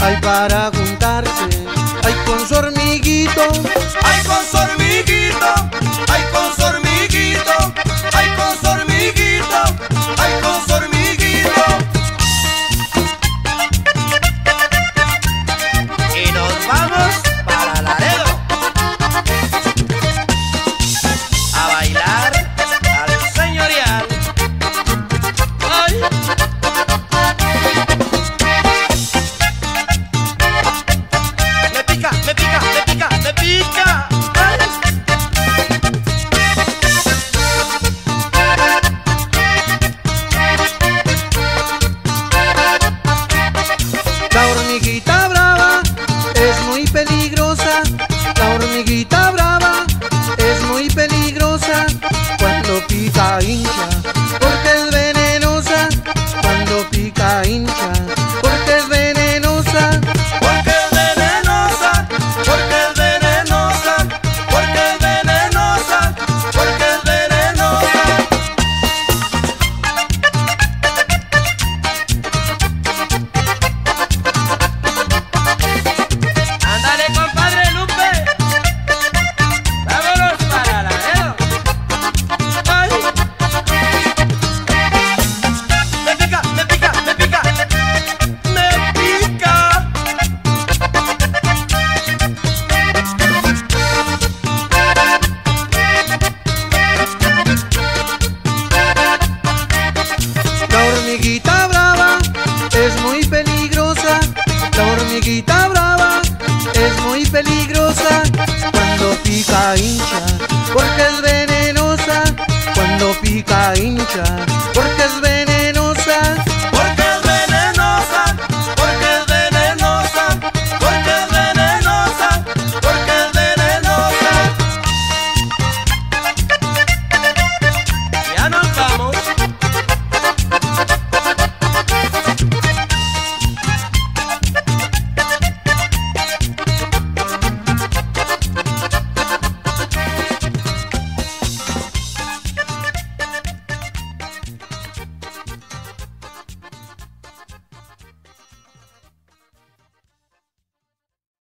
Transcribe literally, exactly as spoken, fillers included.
hay para juntarse, hay con su hormiguito, ay con su hormiguito, ay con su hormiguito, ay con su hormiguito, ay con su hormiguito. Y nos vamos para Laredo a bailar al señorial. Ay. Me pica, me pica, me pica, me pica. Ay. la hormiguita brava es muy peligrosa, la hormiguita brava es muy peligrosa, cuando pica hincha, porque es venenosa, cuando pica hincha, porque es venenosa. Porque es venenosa, porque es venenosa, porque es venenosa, porque es venenosa. Ándale, compadre Lupe, vámonos para Laredo. Ay. Me pica, me pica, me pica, me pica. La hormiguita brava es muy peligrosa, la hormiguita brava es muy peligrosa, cuando pica hincha, porque es venenosa, cuando pica hincha, porque es venenosa.